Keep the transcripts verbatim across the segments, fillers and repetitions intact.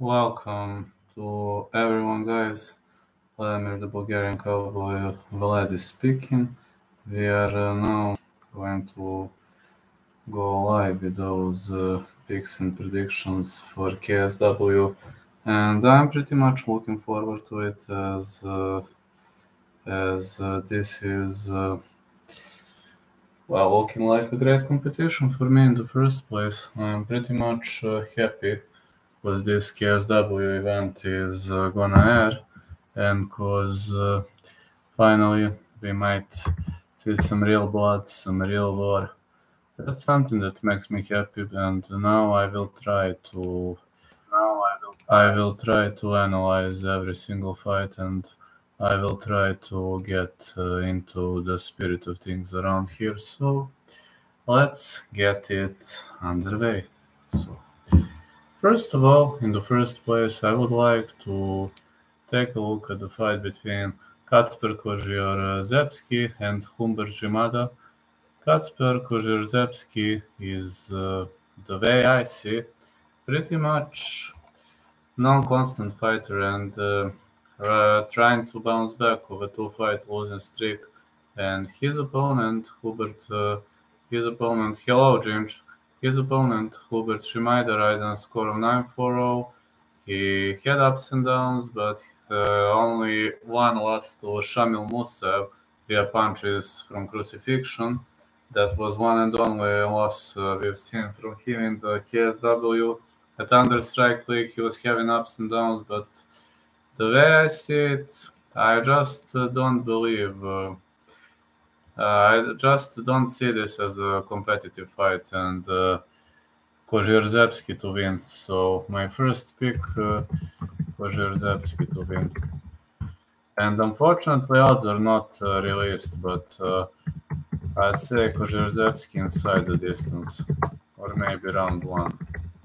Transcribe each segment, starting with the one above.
Welcome to everyone, guys. Vladimir, the Bulgarian cowboy, Vlad is speaking. We are uh, now going to go live with those uh, picks and predictions for K S W, and I'm pretty much looking forward to it as uh, as uh, this is uh, well looking like a great competition for me in the first place. I'm pretty much uh, happy with this K S W event is uh, gonna air, and cause uh, finally we might see some real blood, some real war. That's something that makes me happy, and now I will try to Now I will I will try to analyze every single fight, and I will try to get uh, into the spirit of things around here. So let's get it underway. So first of all, in the first place, I would like to take a look at the fight between Kacper Kozior-Zepski and Humbert Shimada. Kacper Kozior-Zepski is, uh, the way I see, pretty much non-constant fighter and uh, uh, trying to bounce back of a two-fight losing streak. And his opponent, Hubert, uh, his opponent, hello James, his opponent, Hubert Shimada, riding a score of nine four oh. He had ups and downs, but uh, only one lost to Shamil Musaev via punches from crucifixion. That was one and only loss uh, we've seen from him in the K S W. At Understrike League, he was having ups and downs, but the way I see it, I just uh, don't believe. Uh, uh, I just don't see this as a competitive fight, and uh, Kozior-Zepski to win. So my first pick, uh, Kozior-Zepski to win. And unfortunately, odds are not uh, released, but uh, I'd say Kozior-Zepski inside the distance, or maybe round one.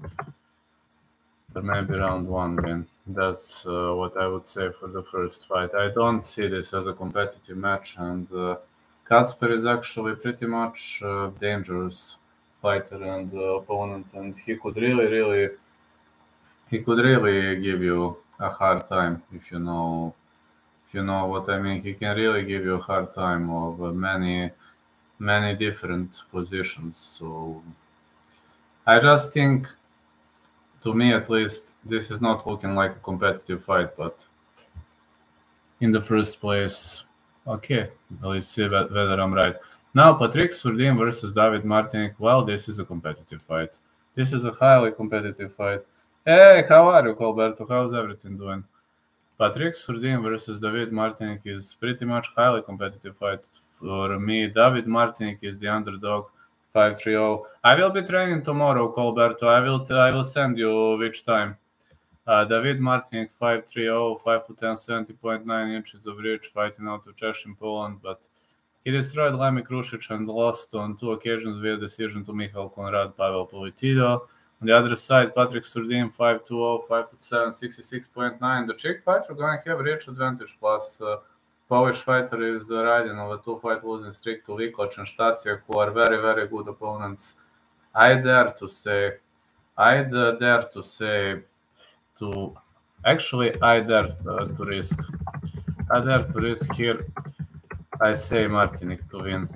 Or maybe round one win. That's uh, what I would say for the first fight. I don't see this as a competitive match, and uh, Kacper is actually pretty much uh, dangerous fighter and uh, opponent, and he could really, really, he could really give you a hard time if you know, if you know what I mean. He can really give you a hard time of uh, many, many different positions. So I just think, to me at least, this is not looking like a competitive fight, but in the first place, okay, let's see whether I'm right. Now, Patrick Surdin versus David Martinic. Well, this is a competitive fight. This is a highly competitive fight. Hey, how are you, Colberto? How's everything doing? Patrick Surdin versus David Martinic is pretty much highly competitive fight. For me, David Martinic is the underdog. five three oh. I will be training tomorrow, Colberto. I will t- I will send you which time. Uh, David Martinic, five three oh, five foot ten, seventy point nine inches of reach, fighting out of Czech in Poland, but he destroyed Lemmy Krušić and lost on two occasions via decision to Michal Konrad, Pavel Politilo. On the other side, Patrick Surdin, five two oh, five foot seven, sixty-six point nine. The Czech fighter going to have reach advantage, plus uh, Polish fighter is uh, riding on a two-fight losing streak to Vikoc and Stasiak, who are very, very good opponents. I dare to say, I dare to say, to actually, I dare uh, to risk. I dare to risk here. I say Martinic to win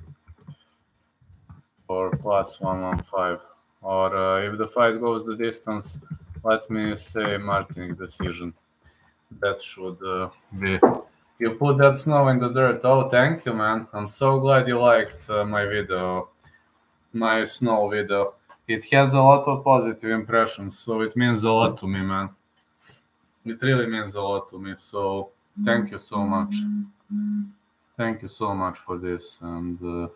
for plus one fifteen. Or uh, if the fight goes the distance, let me say Martinic decision. That should uh, be. You put that snow in the dirt. Oh, thank you, man. I'm so glad you liked uh, my video, my snow video. It has a lot of positive impressions, so it means a lot to me, man. It really means a lot to me. So thank you so much. Thank you so much for this, and uh,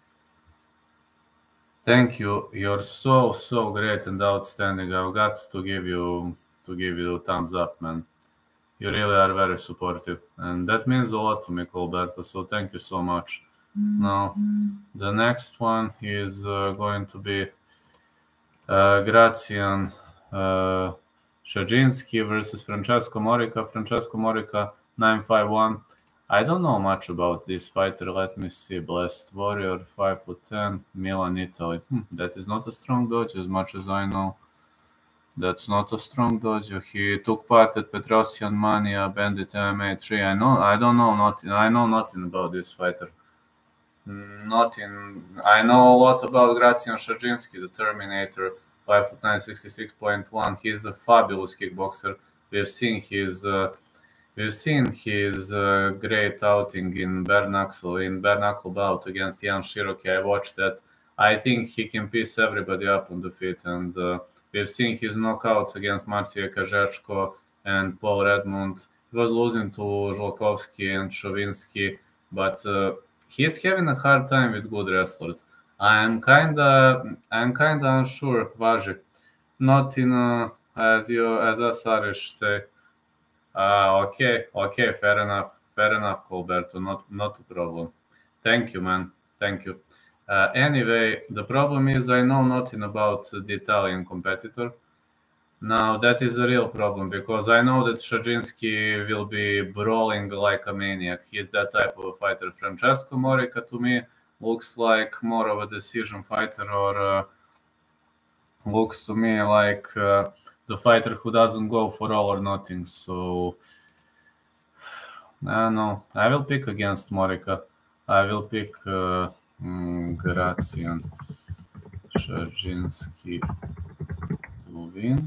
thank you. You're so so great and outstanding. I've got to give you to give you a thumbs up, man. You really are very supportive, and that means a lot to me, Colberto. So thank you so much. Now, the next one is uh, going to be uh, Gracian uh, Szajinski versus Francesco Morica. Francesco Morica, nine five one. I don't know much about this fighter. Let me see. Blessed Warrior, five foot ten, Milan, Italy. Hmm, that is not a strong dodge as much as I know. That's not a strong dojo. He took part at Petrosian Mania, Bandit M M A three. I know. I don't know nothing. I know nothing about this fighter. Nothing. I know a lot about Gracian Szarzyński, the Terminator, five foot nine, sixty-six point one. He's a fabulous kickboxer. We've seen his. Uh, we've seen his uh, great outing in bare knuckle, in bare knuckle bout against Jan Široki. I watched that. I think he can piece everybody up on the feet, and uh, we've seen his knockouts against Maciej Karzeczko and Paul Redmond. He was losing to Żolkowski and Shavinsky, but uh, he's having a hard time with good wrestlers. I'm kinda, I'm kinda unsure, Važi. Not in, uh, as you, as us Irish say. Ah, uh, okay, okay, fair enough, fair enough, Colberto. Not, not a problem. Thank you, man. Thank you. Uh, anyway, the problem is I know nothing about the Italian competitor. Now, that is a real problem because I know that Szarzyński will be brawling like a maniac. He's that type of a fighter. Francesco Morica, to me, looks like more of a decision fighter, or uh, looks to me like uh, the fighter who doesn't go for all or nothing. So, I don't know. I will pick against Morica. I will pick... Uh, Mm, Gracian Szarzyński to win.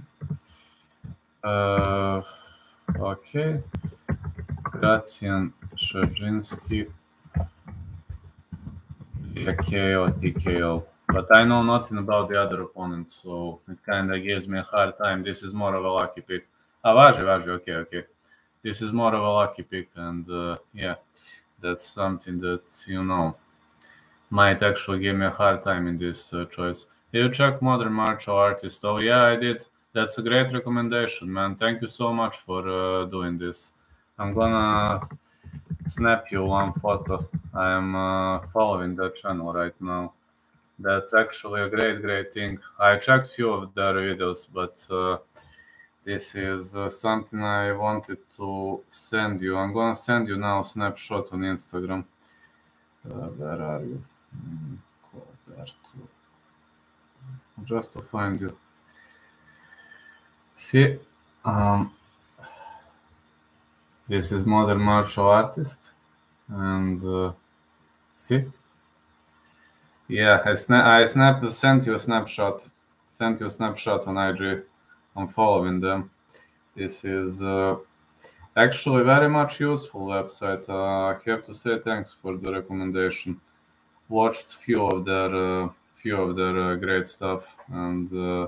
Uh, okay. Gracian Szarzyński K O, T K O. But I know nothing about the other opponent, so it kind of gives me a hard time. This is more of a lucky pick. Ah, Važi, Važi, okay, okay. This is more of a lucky pick, and uh, yeah, that's something that, you know, might actually give me a hard time in this uh, choice. You check Modern Martial Artist. Oh, yeah, I did. That's a great recommendation, man. Thank you so much for uh, doing this. I'm gonna snap you one photo. I'm uh, following that channel right now. That's actually a great, great thing. I checked few of their videos, but uh, this is uh, something I wanted to send you. I'm gonna send you now a snapshot on Instagram. Uh, where are you? Colberto. Just to find you. See, um, this is Modern Martial Artist, and uh, see, yeah, I snap, I snap, sent you a snapshot, sent you a snapshot on I G. I'm following them. This is uh, actually very much useful website. Uh, I have to say thanks for the recommendation. Watched few of their uh, few of their uh, great stuff, and uh,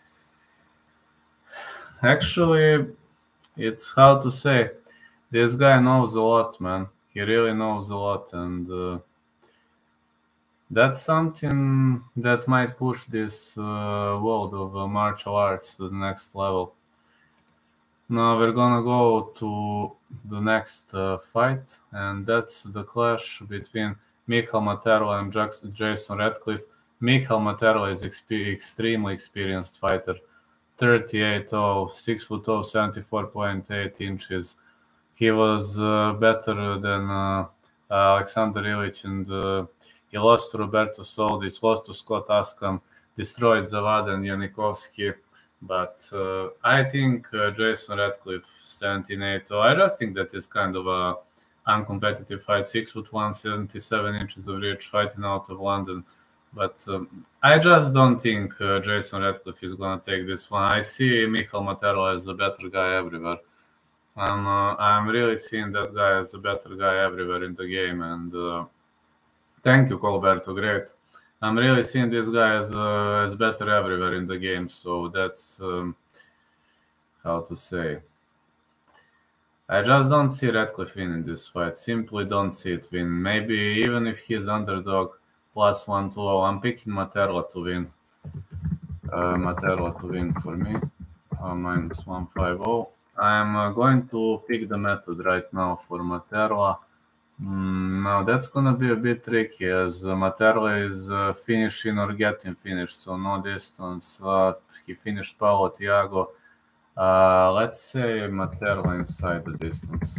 actually, it's how to say. This guy knows a lot, man. He really knows a lot, and uh, that's something that might push this uh, world of uh, martial arts to the next level. Now we're gonna go to the next uh, fight, and that's the clash between Michal Materla and Jason Radcliffe. Michal Materla is exp extremely experienced fighter, thirty-eight oh, six foot oh, seventy-four point eight inches. He was uh, better than uh, Alexander Ilić, and uh, he lost to Roberto Soldic, lost to Scott Askham, destroyed Zawada and Janikovsky. But uh, I think uh, Jason Radcliffe, seventeen eight oh, I just think that is kind of a uncompetitive fight. Six foot one, seventy-seven inches of reach, fighting out of London. But um, I just don't think uh, Jason Radcliffe is going to take this one. I see Michal Materla as the better guy everywhere. I'm, uh, I'm really seeing that guy as a better guy everywhere in the game. And uh, thank you, Colberto. Great. I'm really seeing this guy as, uh, as better everywhere in the game. So that's um, how to say. I just don't see Radcliffe winning this fight. Simply don't see it win. Maybe even if he's underdog, plus one two oh, I'm picking Materla to win. Uh, Materla to win for me. Uh, minus one fifty. I'm uh, going to pick the method right now for Materla. Mm, now that's gonna be a bit tricky, as uh, Materla is uh, finishing or getting finished, so no distance. Uh, he finished Paulo Thiago. Uh, let's say Materla inside the distance.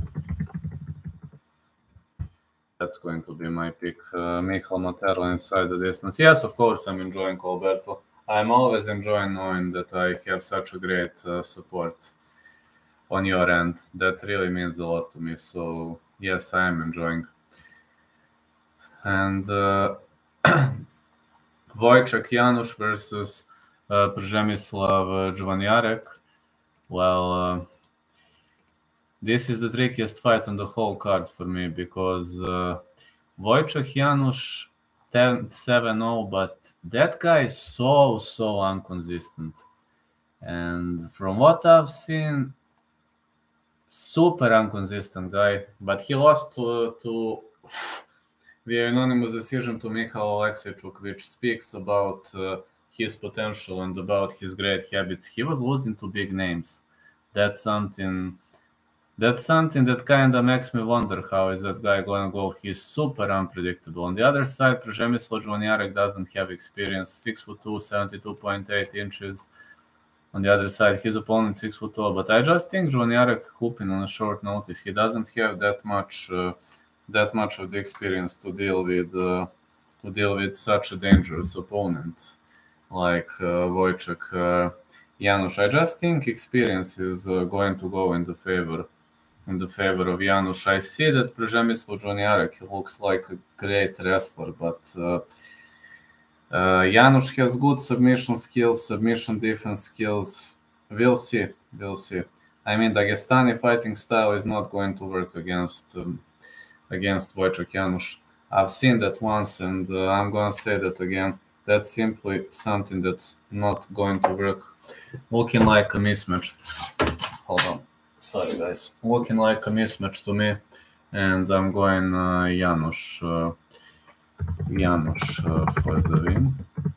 That's going to be my pick. Uh, Michal Materla inside the distance. Yes, of course, I'm enjoying Colberto. I'm always enjoying knowing that I have such a great uh, support on your end. That really means a lot to me. So yes, I am enjoying. And uh, Wojciech Janusz versus uh, Przemysław Jwaniarek. Well, uh, this is the trickiest fight on the whole card for me because uh, Wojciech Janusz ten seven oh, but that guy is so, so inconsistent. And from what I've seen, super inconsistent guy, but he lost to, to via unanimous decision to Michal Aleksichuk, which speaks about uh, his potential and about his great habits. He was losing to big names. That's something that's something that kind of makes me wonder how is that guy going to go. He's super unpredictable. On the other side, Przemysław Jwaniarek doesn't have experience, six foot two, seventy-two point eight inches. On the other side, his opponent six foot tall. But I just think Jwaniarek hooping on a short notice. He doesn't have that much uh, that much of the experience to deal with uh, to deal with such a dangerous opponent like uh, Wojciech uh, Janusz. I just think experience is uh, going to go in the favor in the favor of Janusz. I see that Przemysław Jwaniarek, he looks like a great wrestler, but uh, uh, Janusz has good submission skills, submission defense skills. We'll see. We'll see. I mean, Dagestani fighting style is not going to work against um, against Wojciech Janusz. I've seen that once, and uh, I'm going to say that again. That's simply something that's not going to work. Looking like a mismatch. Hold on. Sorry, guys. Looking like a mismatch to me, and I'm going uh, Janusz, uh, Janusz uh, for the win.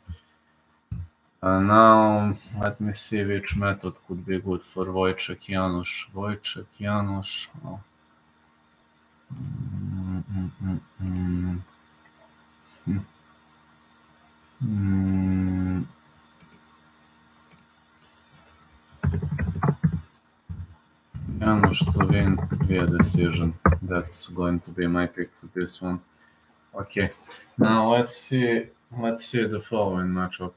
Uh, now, let me see which method could be good for Wojciech Janusz. Wojciech Janusz. Oh. Mm, mm, mm, mm. Mm. Mm. Janusz to win via decision. That's going to be my pick for this one. Okay, now let's see. Let's see the following matchup.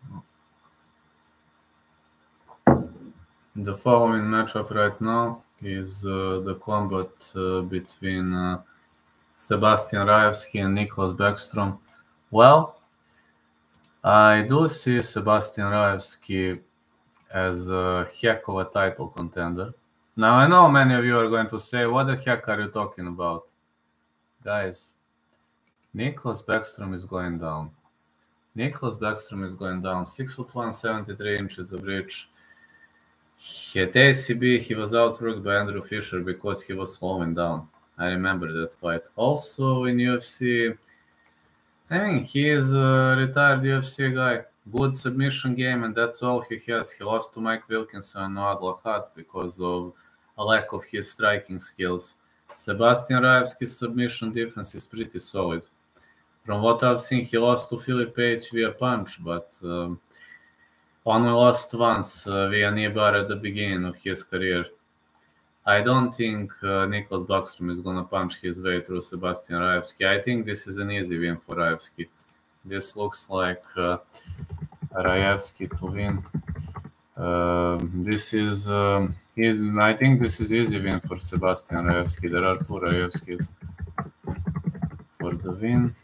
The following matchup right now is uh, the combat uh, between uh, Sebastian Rajewski and Nicholas Backstrom. Well, I do see Sebastian Rajewski as a heck of a title contender. Now, I know many of you are going to say, what the heck are you talking about? Guys, Nicholas Backstrom is going down. Nicholas Backstrom is going down. six foot one, seventy-three inches of reach. At A C B, he was outworked by Andrew Fisher because he was slowing down. I remember that fight. Also in U F C, I mean, he is a retired U F C guy. Good submission game, and that's all he has. He lost to Mike Wilkinson and Noad Lahat because of a lack of his striking skills. Sebastian Rajewski's submission defense is pretty solid. From what I've seen, he lost to Philip Page via punch, but um, only lost once uh, via knee bar at the beginning of his career. I don't think uh, Nicholas Backstrom is going to punch his way through Sebastian Rajewski. I think this is an easy win for Rajewski. This looks like uh, Rajewski to win. Uh, this is, um, is, I think this is easy win for Sebastian Rajewski. There are two Rajewskis for the win.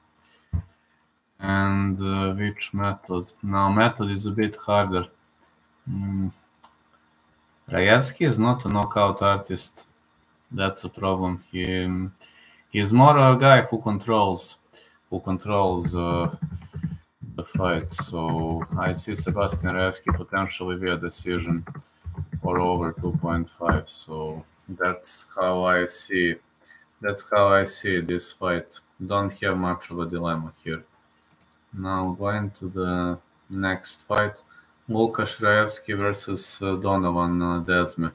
And uh, which method? Now, method is a bit harder. Mm. Rajewski is not a knockout artist. That's a problem. He he's more a guy who controls who controls uh, the fight. So I see Sebastian Rajewski potentially via decision or over two point five. So that's how I see that's how I see this fight. Don't have much of a dilemma here. Now going to the next fight. Łukasz Rajewski versus uh, Donovan uh, Desme.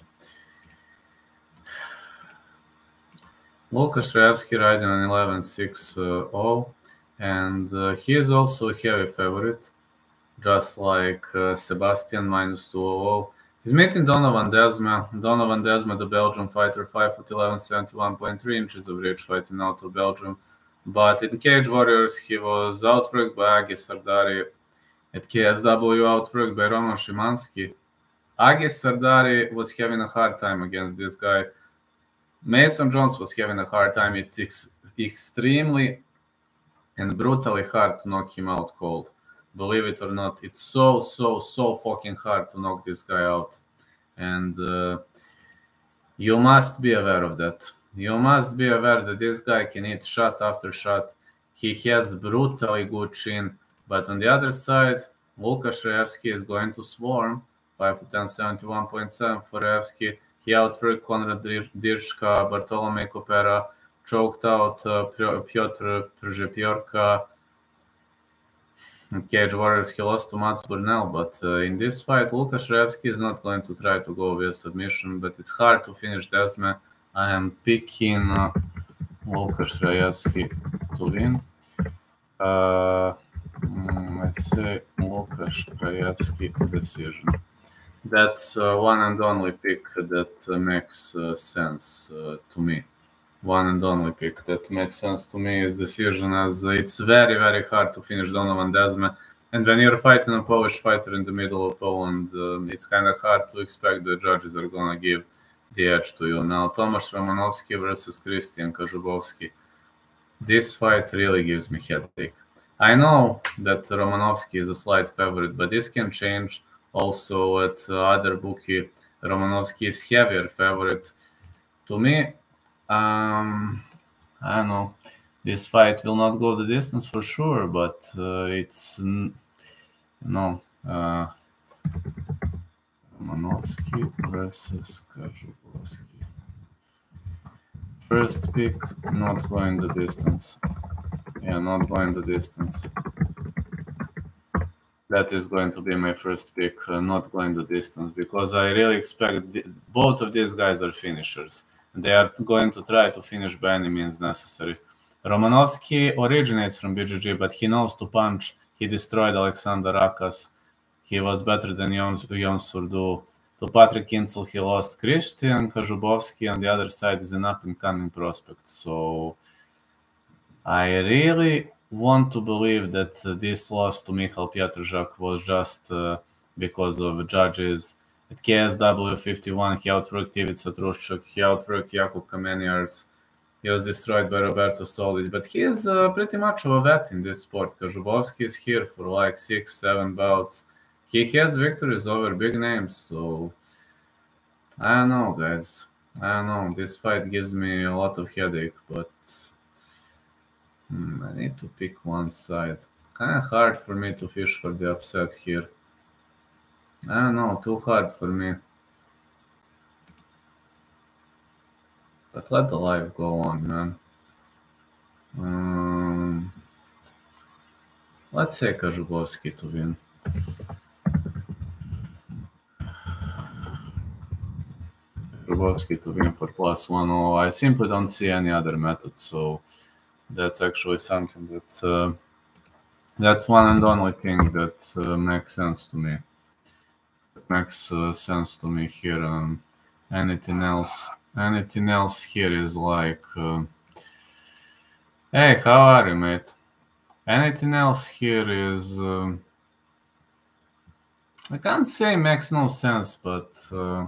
Łukasz Rajewski riding on eleven six oh, and uh, he is also a heavy favorite, just like uh, Sebastian minus two hundred. He's meeting Donovan Desme. Donovan Desme, the Belgian fighter, five foot eleven, seventy-one point three inches of reach, fighting out of Belgium. But in Cage Warriors, he was outworked by Agi Sardari. At K S W, outworked by Roman Szymanski. Agis Sardari was having a hard time against this guy. Mason Jones was having a hard time. It's ex extremely and brutally hard to knock him out cold. Believe it or not, it's so, so, so fucking hard to knock this guy out. And uh, you must be aware of that. You must be aware that this guy can hit shot after shot. He has brutally good chin. But on the other side, Lukasz Raevski is going to swarm. five foot ten, seventy-one point seven for Raevski. He outworked Konrad Dirchka, Bartolomei Kopera, choked out uh, Piotr Przepyorka. Cage Warriors, he lost to Mats Burnell, but uh, in this fight, Lukasz Raevski is not going to try to go via submission, but it's hard to finish Desme. I am picking uh, Lukasz Raevski to win. Uh, let's say Lukasz Raevski decision. That's uh, one and only pick that uh, makes uh, sense uh, to me. One and only pick that makes sense to me is decision, as it's very, very hard to finish Donovan Desme. And when you're fighting a Polish fighter in the middle of Poland, um, it's kind of hard to expect the judges are going to give the edge to you. Now, Tomasz Romanowski versus Christian Kazubowski. This fight really gives me headache. I know that Romanowski is a slight favorite, but this can change. Also, at uh, other bookie, Romanowski is heavier favorite. To me, um, I don't know. This fight will not go the distance for sure, but uh, it's, you know, uh, Romanowski versus Kazubowski. First pick, not going the distance. Yeah, not going the distance. That is going to be my first pick, uh, not going the distance, because I really expect the, both of these guys are finishers. They are going to try to finish by any means necessary. Romanowski originates from B J J, but he knows to punch. He destroyed Alexander Rakas. He was better than Jon Surdu. To Patrick Kinsel, he lost. Christian Kazubowski on the other side is an up-and-coming prospect. So I really want to believe that uh, this loss to Michal Pietržak was just uh, because of judges. At K S W fifty-one, he outworked Ivica Trushchuk, he outworked Jakub Kameniars. He was destroyed by Roberto Solic, but he is uh, pretty much of a vet in this sport. Kazubowski is here for like six, seven bouts. He has victories over big names, so I don't know, guys. I don't know. This fight gives me a lot of headache, but Hmm, I need to pick one side. Kind of hard for me to fish for the upset here. I don't know, too hard for me. But let the life go on, man. Um, let's say Kazubowski to win. Kazubowski to win for plus one oh. I simply don't see any other method, so that's actually something that uh, that's one and only thing that uh, makes sense to me. It makes uh, sense to me here. Um, anything else? Anything else here is like, uh, hey, how are you, mate? Anything else here is, uh, I can't say makes no sense, but uh,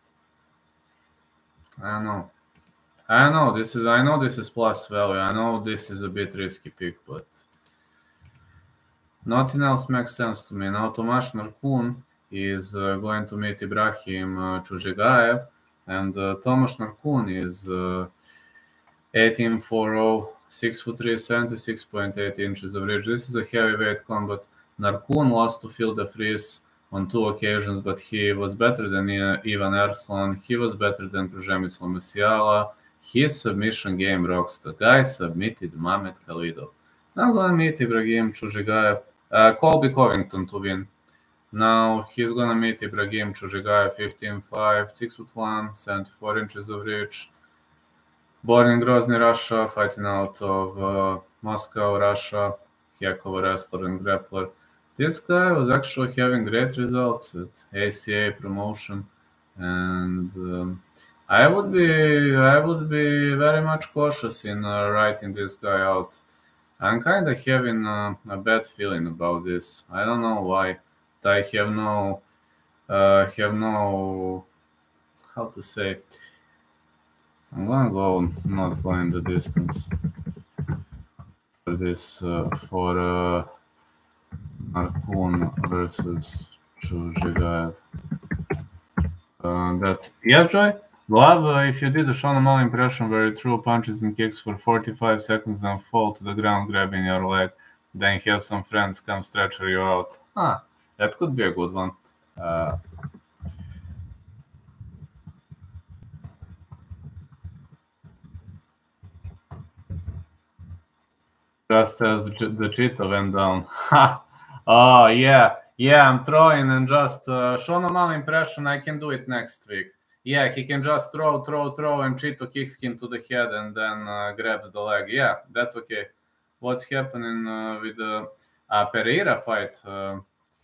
I don't know. I know this is. I know this is plus value. I know this is a bit risky pick, but nothing else makes sense to me. Now Tomasz Narkun is uh, going to meet Ibrahim uh, Chujigayev, and uh, Tomasz Narkun is uh, eighteen four oh, six foot three, seventy-six point eight inches of reach. This is a heavyweight combat. Narkun lost to Phil DeFries on two occasions, but he was better than uh, Ivan Erslan. He was better than Przemysl Musiala. His submission game rocks. The guy submitted Mamed Khalidov. Now I'm going to meet Ibrahim Chujigayev. Uh, Colby Covington to win. Now he's going to meet Ibrahim Chujigayev, fifteen five, six foot one, seventy-four inches of reach. Born in Grozny, Russia, fighting out of uh, Moscow, Russia. Heck of a wrestler and grappler. This guy was actually having great results at A C A promotion, and um, I would be I would be very much cautious in uh, writing this guy out. I'm kind of having uh, a bad feeling about this. I don't know why. I have no, uh, have no, how to say. I'm gonna go, not going the distance for this, uh, for uh, Narkun versus Chujigaev. Uh, that's yes, Joy. Love uh, if you did a Sean O'Malley impression where you threw punches and kicks for forty-five seconds, then fall to the ground grabbing your leg, then have some friends come stretcher you out. Ah, that could be a good one. Uh, just as the Cheetah went down. Ha! Oh, yeah. Yeah, I'm throwing and just uh, Sean O'Malley impression. I can do it next week. Yeah, he can just throw, throw, throw, and Cheeto kicks him to the head and then uh, grabs the leg. Yeah, that's okay. What's happening uh, with the uh, Pereira fight? Uh,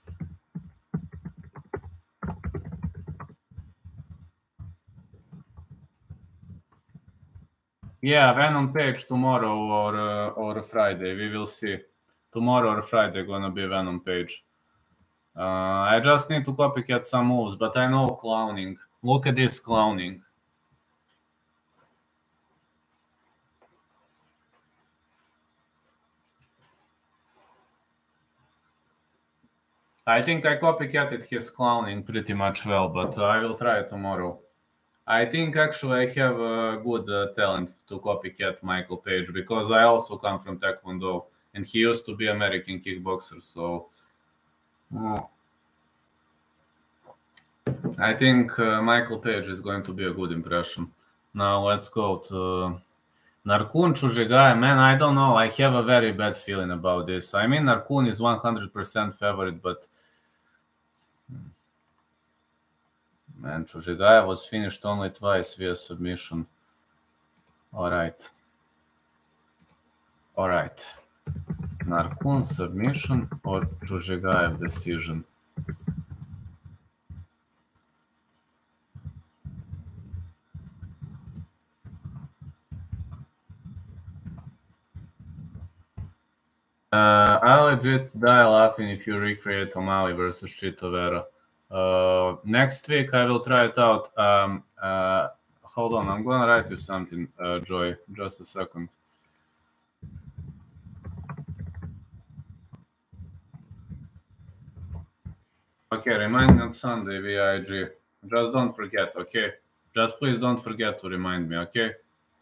yeah, Venom Page tomorrow or uh, or Friday. We will see. Tomorrow or Friday gonna be Venom Page. Uh, I just need to copycat some moves, but I know clowning. Look at this clowning. I think I copycatted his clowning pretty much well, but uh, I will try it tomorrow. I think actually I have a good uh, talent to copycat Michael Page because I also come from Taekwondo and he used to be American kickboxer, so oh. I think uh, Michael Page is going to be a good impression. Now let's go to Narkun Chujigaev. Man, I don't know. I have a very bad feeling about this. I mean, Narkun is one hundred percent favorite, but man, Chujigaev was finished only twice via submission. All right. All right. Narkun submission or Chujigaev decision? Uh, I legit die laughing if you recreate O'Malley versus Chito Vera. Uh, next week I will try it out. Um, uh, hold on, I'm gonna write you something, uh, Joy. Just a second. Okay, remind me on Sunday via I G. Just don't forget, okay? Just please don't forget to remind me, okay?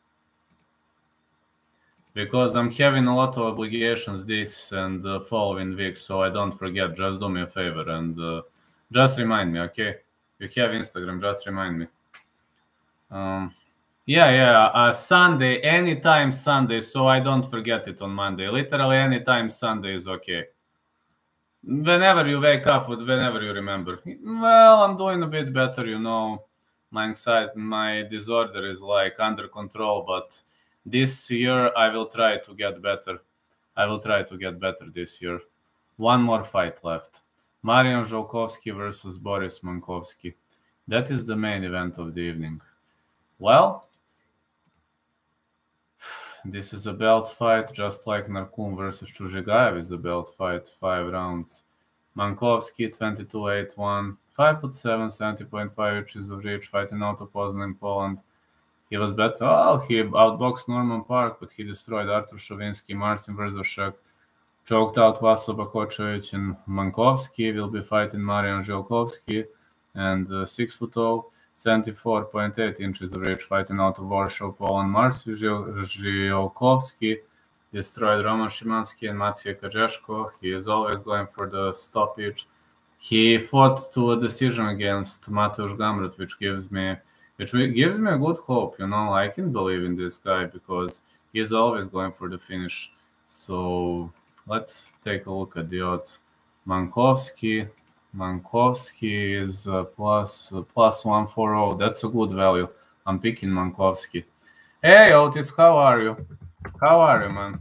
Because I'm having a lot of obligations this and the following week, so I don't forget. Just do me a favor and uh, just remind me, okay? You have Instagram, just remind me. Um, yeah, yeah, uh, Sunday, anytime Sunday, so I don't forget it on Monday. Literally anytime Sunday is okay. Whenever you wake up, whenever you remember. Well, I'm doing a bit better, you know. My anxiety, my disorder is like under control, but this year I will try to get better. I will try to get better this year. One more fight left. Marian Zholkovsky versus Boris Mankovsky. That is the main event of the evening. Well, this is a belt fight, just like Narkun versus Chujigaev is a belt fight, five rounds. Mankovsky, twenty-two eight one, five foot seven, seventy point five inches of reach, fighting out of Poznan in Poland. He was better. Oh, he outboxed Norman Park, but he destroyed Artur Shavinsky, Marcin Verzashek, choked out Vaso Bakochevich, and Mankovsky will be fighting Marian Zholkovsky, and uh, six foot tall, seventy-four point eight inches of reach, fighting out of Warsaw, Poland. Marcin Zholkovsky destroyed Roman Szymanski and Maciej Kajeszko. He is always going for the stoppage. He fought to a decision against Mateusz Gamrot, which gives me which gives me a good hope. You know, I can believe in this guy because he is always going for the finish. So let's take a look at the odds. Mankovsky, Mankovsky is uh, plus uh, plus one forty. That's a good value. I'm picking Mankovsky. Hey Otis, how are you? How are you, man?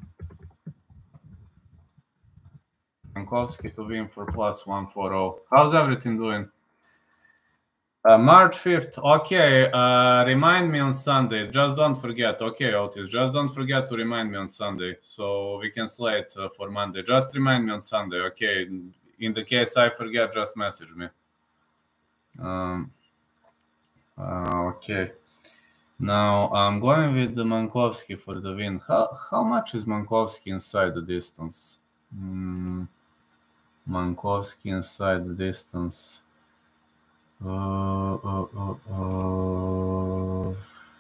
Mankovsky to win for plus one forty. How's everything doing? Uh, March fifth. Okay. Uh, remind me on Sunday. Just don't forget. Okay, Otis. Just don't forget to remind me on Sunday, so we can slate uh, for Monday. Just remind me on Sunday. Okay. In the case I forget, just message me. Um, uh, okay. Now I'm going with the Mankovsky for the win. How how much is Mankovsky inside the distance? Mm, Mankovsky inside the distance. Uh, uh, uh, uh,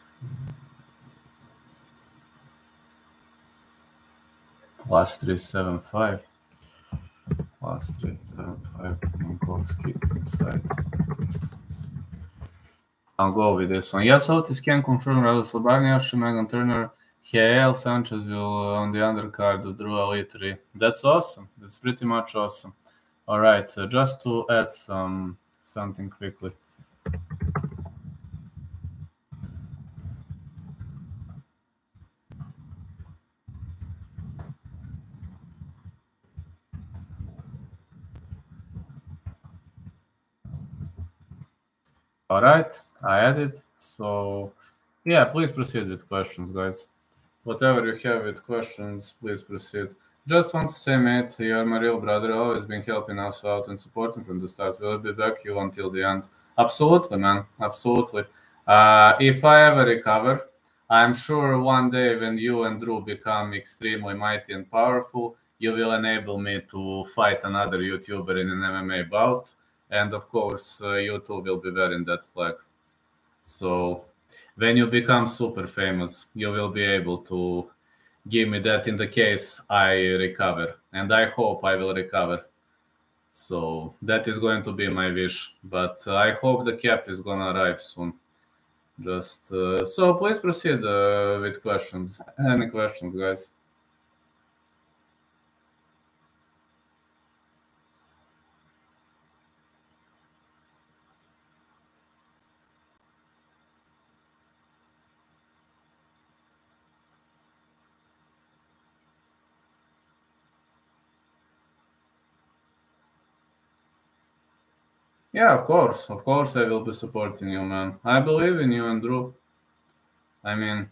plus three seven five. Plus three seven five. Mankovsky inside distance. I'll go with this one. Yes, Otis can confirm Radoslav Barniak, Megan Turner, Jael Sanchez will uh, on the undercard of Drew Alitri. That's awesome. That's pretty much awesome. All right, uh, just to add some something quickly. All right, I added. So, yeah, please proceed with questions, guys. Whatever you have with questions, please proceed. Just want to say, mate, you're my real brother. Always been helping us out and supporting from the start. We'll be back you until the end. Absolutely, man. Absolutely. Uh, if I ever recover, I'm sure one day when you and Drew become extremely mighty and powerful, you will enable me to fight another YouTuber in an M M A bout. And of course, uh, you two will be wearing that flag. So when you become super famous, you will be able to give me that in the case I recover. And I hope I will recover. So that is going to be my wish. But uh, I hope the cap is going to arrive soon. Just uh, so please proceed uh, with questions. Any questions, guys? Yeah, of course. Of course, I will be supporting you, man. I believe in you and Drew. I mean,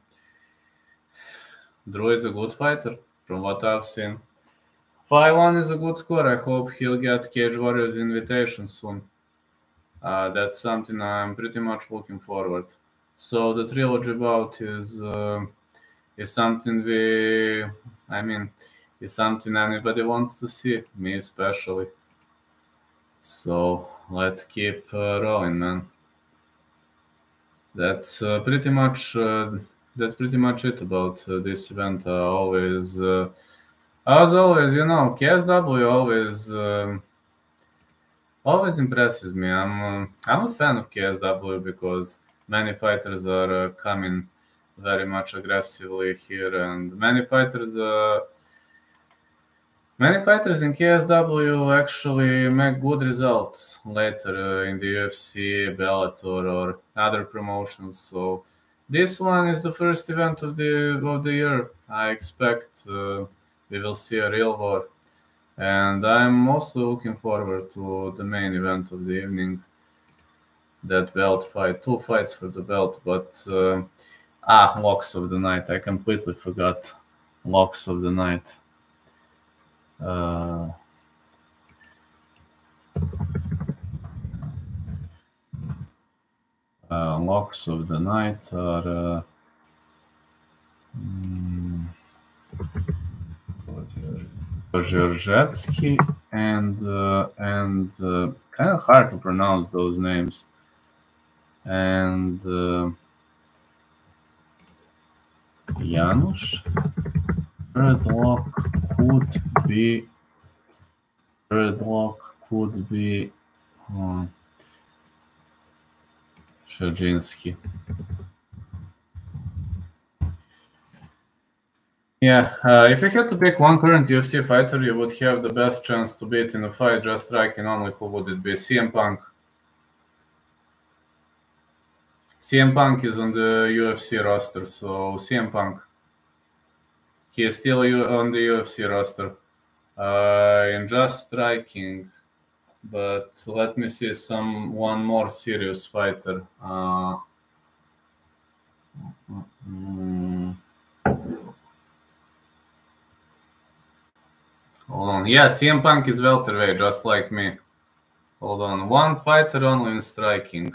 Drew is a good fighter from what I've seen. five one is a good score. I hope he'll get Cage Warriors invitation soon. Uh, that's something I'm pretty much looking forward. So the trilogy bout is uh, is something we, I mean, is something anybody wants to see, me especially. So let's keep uh, rolling, man. That's uh, pretty much uh, that's pretty much it about uh, this event. Uh, always, uh, as always, you know, K S W always. Um, Always impresses me. I'm uh, I'm a fan of K S W because many fighters are uh, coming very much aggressively here, and many fighters uh, many fighters in K S W actually make good results later uh, in the U F C, Bellator, or other promotions. So this one is the first event of the of the year. I expect uh, we will see a real war. And I'm mostly looking forward to the main event of the evening, that belt fight, two fights for the belt. But uh, ah, locks of the night. I completely forgot locks of the night. Uh, uh, locks of the night are. Uh, mm, Zherzhetsky and uh, and uh, kind of hard to pronounce those names. And uh, Janusz. Third lock could be. Third lock could be. Um, Szerzyński. Yeah, uh, if you had to pick one current U F C fighter you would have the best chance to beat in a fight just striking only, who would it be? C M Punk. C M Punk is on the U F C roster, so C M Punk. He is still on the U F C roster. Uh, in just striking, But let me see some one more serious fighter. Uh, mm, hold on. Yeah, C M Punk is welterweight, just like me. Hold on. One fighter only in striking.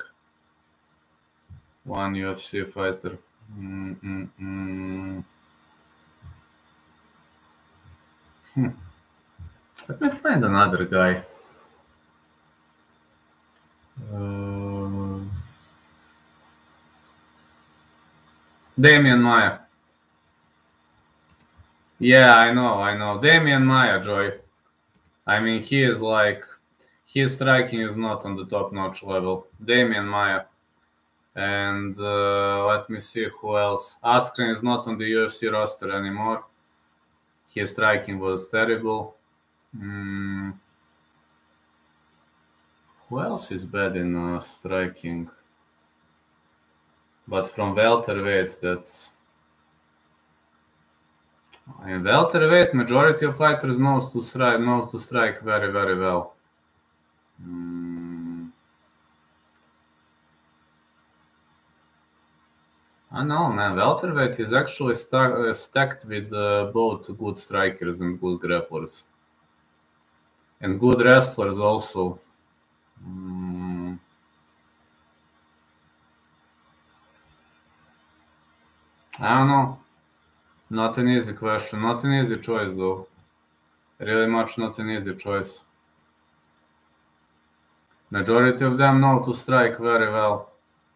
One U F C fighter. Mm-mm-mm. Hmm. Let me find another guy. Uh, Damian Maia. Yeah, I know, I know. Damian Maia, Joy. I mean, he is like, his striking is not on the top-notch level. Damian Maia. And uh, let me see who else. Askren is not on the U F C roster anymore. His striking was terrible. Mm. Who else is bad in uh, striking? But from welterweight, that's... In welterweight, majority of fighters knows to strike, knows to strike very, very well. Mm. I know, man. Welterweight is actually sta- uh, stacked with uh, both good strikers and good grapplers. And good wrestlers also. Mm. I don't know. Not an easy question. Not an easy choice, though. Really much not an easy choice. Majority of them know to strike very well.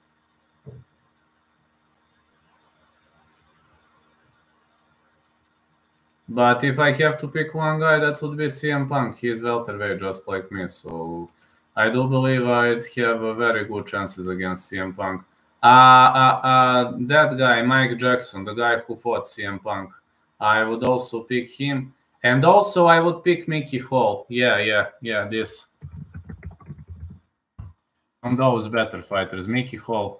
But if I have to pick one guy, that would be C M Punk. He's welterweight just like me, so I do believe I'd have a very good chances against C M Punk. Uh, uh, uh, that guy, Mike Jackson, the guy who fought C M Punk, I would also pick him. And also I would pick Mickey Hall. Yeah, yeah, yeah, this. From those better fighters, Mickey Hall.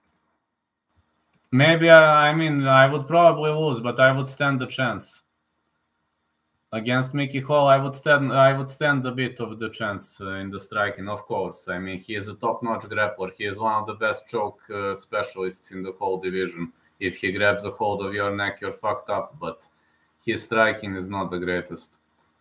Maybe, I, I mean, I would probably lose, but I would stand the chance. Against Mickey Hall, I would stand. I would stand a bit of the chance uh, in the striking, of course. I mean, he is a top-notch grappler. He is one of the best choke uh, specialists in the whole division. If he grabs a hold of your neck, you're fucked up. But his striking is not the greatest.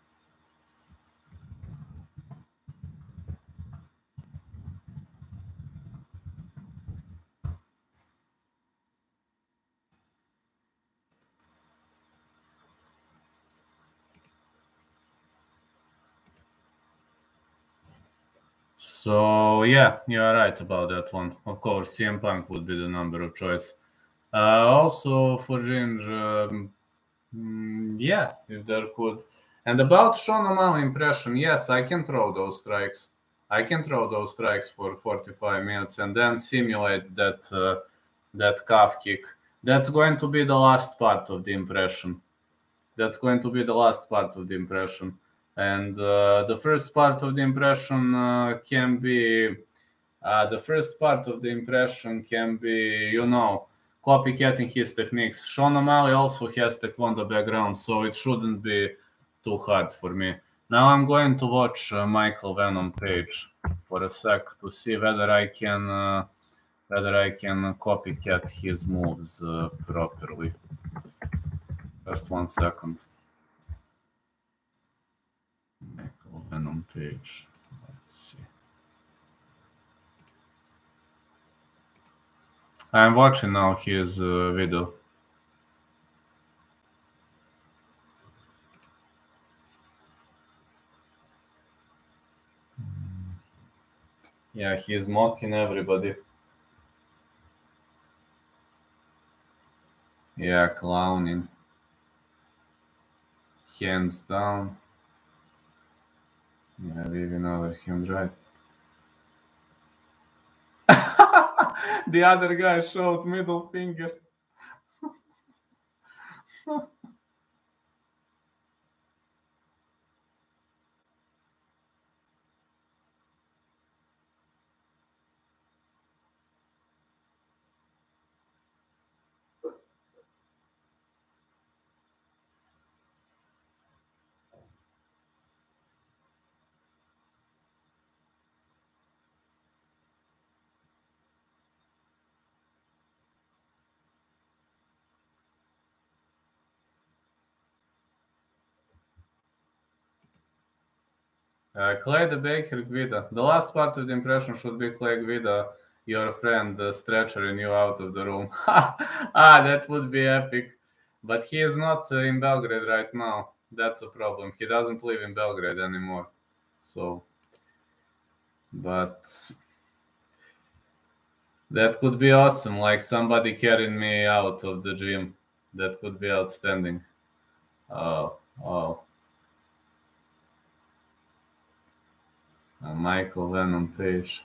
So yeah, you are right about that one. Of course, C M Punk would be the number of choice. Uh, also for Ginge, um, mm, yeah, if there could. And about Sean O'Malley impression, yes, I can throw those strikes. I can throw those strikes for forty-five minutes and then simulate that uh, that calf kick. That's going to be the last part of the impression. That's going to be the last part of the impression. And uh, the first part of the impression uh, can be uh, the first part of the impression can be, you know, copycatting his techniques. Sean O'Malley also has taekwondo background, so it shouldn't be too hard for me. Now I'm going to watch uh, Michael Venom Page for a sec to see whether I can uh, whether I can copycat his moves uh, properly. Just one second. Michael Venom Page. Let's see. I'm watching now his uh, video. Yeah, he's mocking everybody. Yeah, clowning. Hands down. Yeah, leaving over him right. The other guy shows middle finger. Uh, Clay the Baker Guida. The last part of the impression should be Clay Guida, your friend, uh, stretchering you out of the room. Ah, that would be epic. But he is not uh, in Belgrade right now. That's a problem. He doesn't live in Belgrade anymore. So, but that could be awesome. Like somebody carrying me out of the gym. That could be outstanding. Oh, oh. Uh, Michael Venom Page.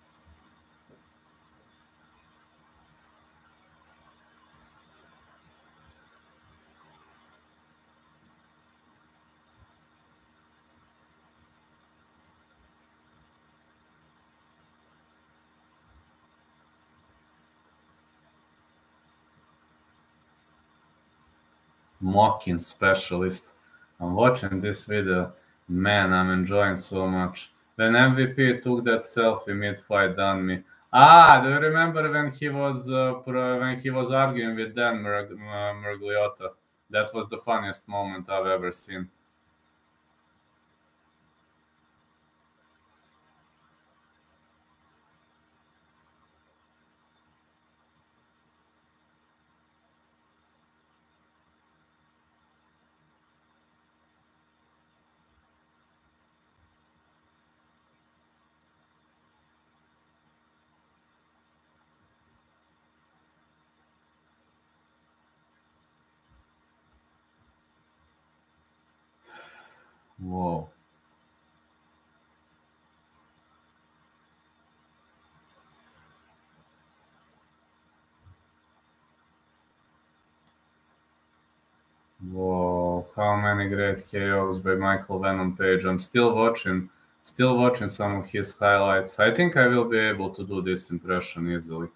Mocking specialist. I'm watching this video. Man, I'm enjoying so much. When M V P took that selfie mid-fight, done me. Ah, do you remember when he was uh, pro- when he was arguing with Dan Mur- uh, Murgliota? That was the funniest moment I've ever seen. Whoa. Whoa, how many great K Os by Michael Venom Page. I'm still watching, still watching some of his highlights. I think I will be able to do this impression easily.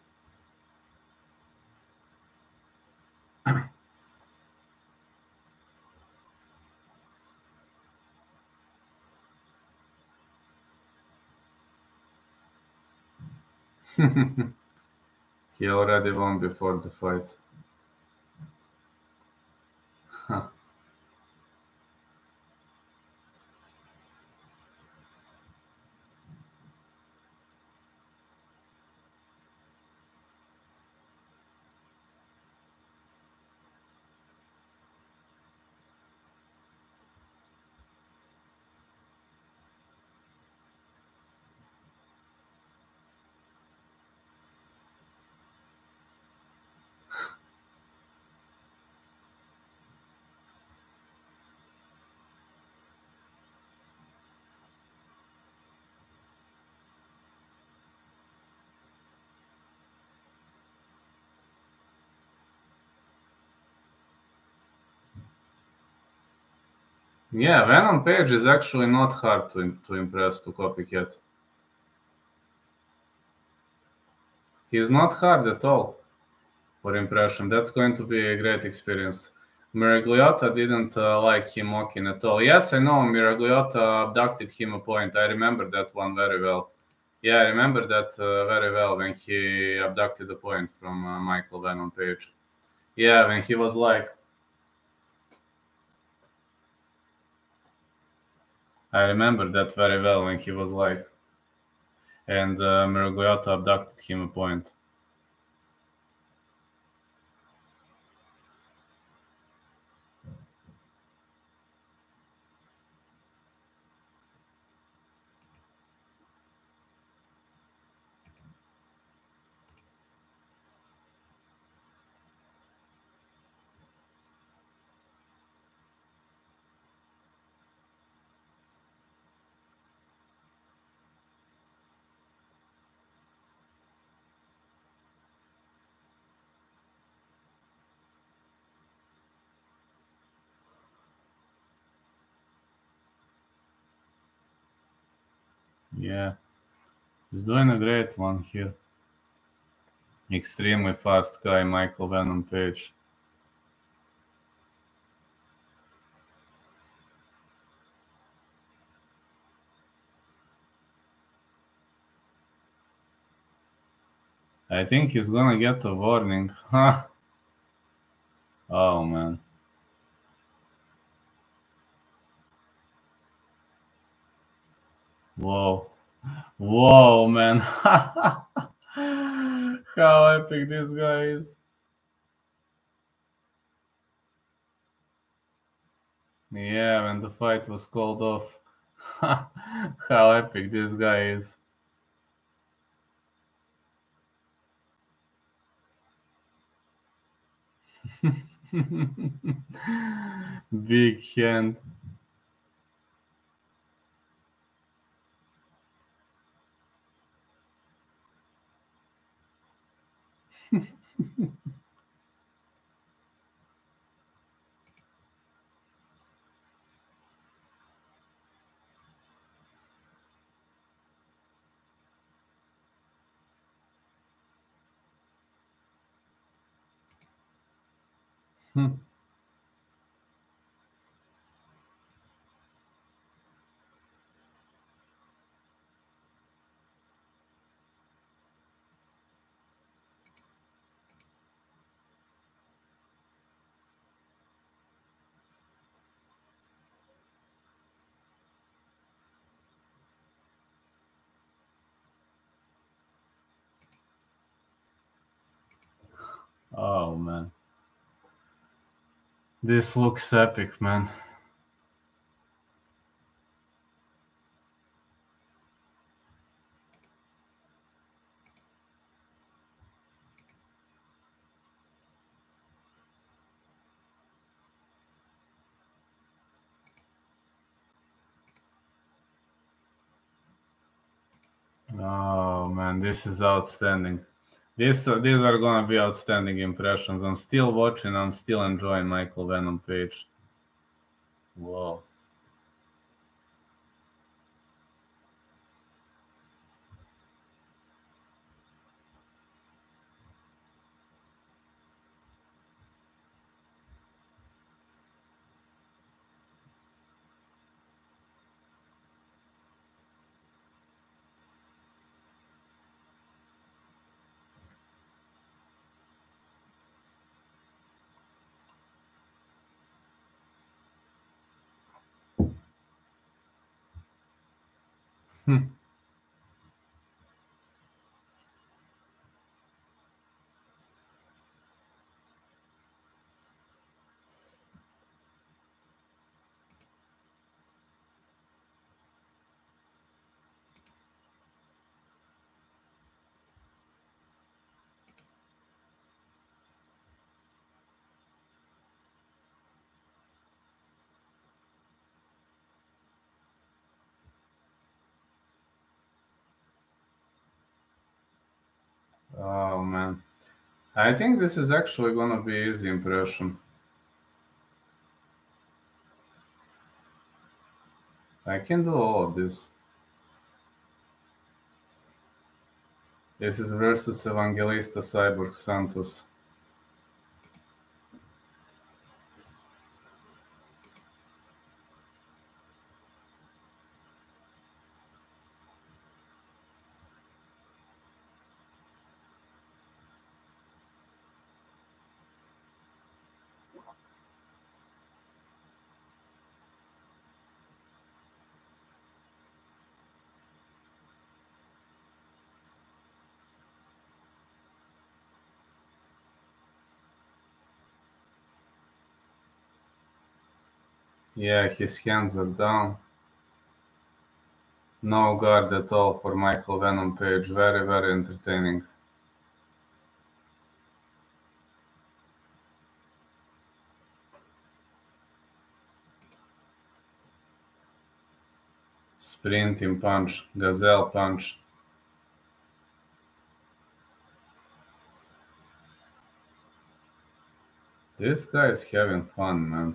He already won before the fight. Yeah, Venom Page is actually not hard to im- to impress, to copycat. He's not hard at all for impression. That's going to be a great experience. Miragliota didn't uh, like him walking at all. Yes, I know Miragliota abducted him a point. I remember that one very well. Yeah, I remember that uh, very well when he abducted a point from uh, Michael Venom Page. Yeah, when he was like, I remember that very well when he was like, and uh, Miragliota abducted him a point. Yeah, he's doing a great one here. Extremely fast guy, Michael Venom Page. I think he's gonna get a warning. Huh? Oh man. Whoa. Whoa, man. How epic this guy is. Yeah, when the fight was called off. How epic this guy is. Big hand. Oh, man. This looks epic, man. Oh, man, this is outstanding. This, uh, these are gonna be outstanding impressions. I'm still watching. I'm still enjoying Michael Venom Page. Whoa. Oh, man. I think this is actually gonna be easy impression. I can do all of this. This is versus Evangelista Cyborg Santos. Yeah, his hands are down. No guard at all for Michael Venom Page. Very, very entertaining. Sprinting punch, gazelle punch. This guy is having fun, man.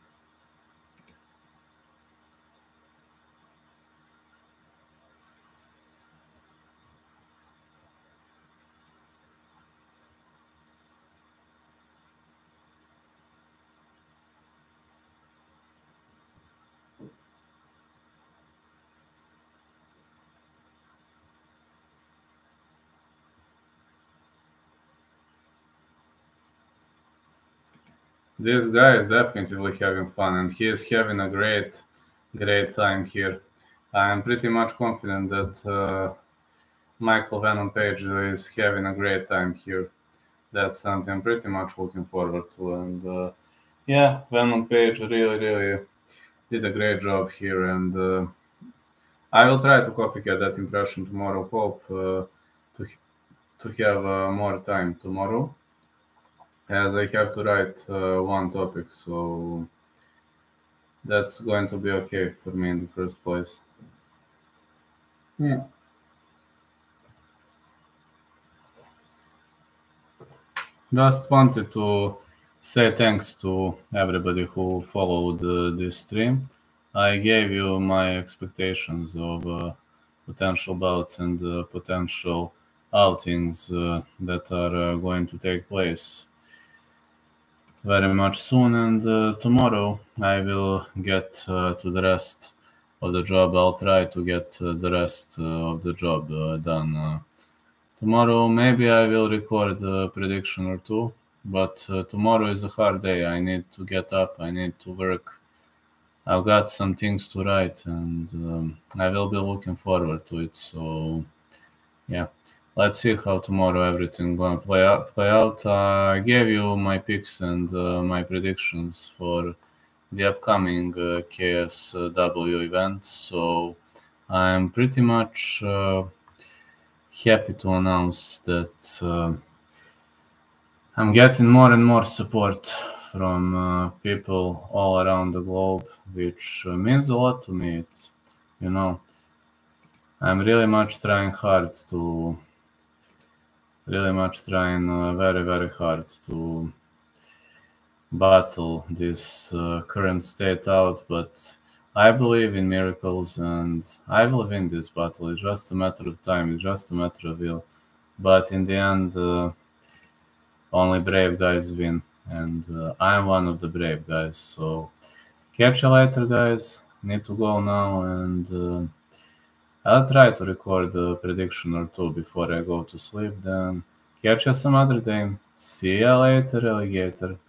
This guy is definitely having fun, and he is having a great, great time here. I am pretty much confident that uh, Michael Venom Page is having a great time here. That's something I'm pretty much looking forward to. And uh, yeah, Venom Page really, really did a great job here. And uh, I will try to copycat that impression tomorrow. Hope uh, to to have uh, more time tomorrow, as I have to write uh, one topic. So that's going to be okay for me in the first place. Yeah. Just wanted to say thanks to everybody who followed uh, this stream. I gave you my expectations of uh, potential bouts and uh, potential outings uh, that are uh, going to take place very much soon. And uh, tomorrow I will get uh, to the rest of the job. I'll try to get uh, the rest uh, of the job uh, done. Uh, Tomorrow, maybe I will record a prediction or two, but uh, tomorrow is a hard day. I need to get up, I need to work. I've got some things to write, and um, I will be looking forward to it. So, yeah, let's see how tomorrow everything gonna play out. Play out. Uh, I gave you my picks and uh, my predictions for the upcoming uh, K S W event, so I'm pretty much. Uh, happy to announce that uh, I'm getting more and more support from uh, people all around the globe, which uh, means a lot to me. It's, you know, I'm really much trying hard to, really much trying uh, very, very hard to battle this uh, current state out, but I believe in miracles and I will win this battle. It's just a matter of time, it's just a matter of will. But in the end, uh, only brave guys win, and uh, I'm one of the brave guys. So catch you later, guys. Need to go now, and uh, I'll try to record a prediction or two before I go to sleep. Then catch you some other day. See ya later, alligator.